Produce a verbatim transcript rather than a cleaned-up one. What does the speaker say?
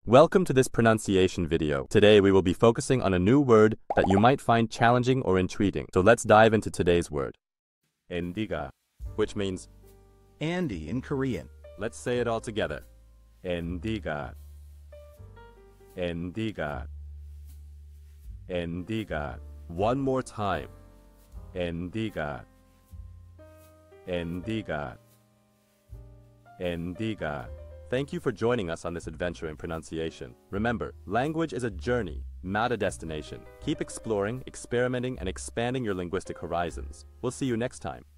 Welcome to this pronunciation video. Today we will be focusing on a new word that you might find challenging or intriguing. So let's dive into today's word. aendiga, which means Andy in Korean. Let's say it all together. aendiga. aendiga. aendiga. One more time. aendiga. aendiga. aendiga. Thank you for joining us on this adventure in pronunciation. Remember, language is a journey, not a destination. Keep exploring, experimenting, and expanding your linguistic horizons. We'll see you next time.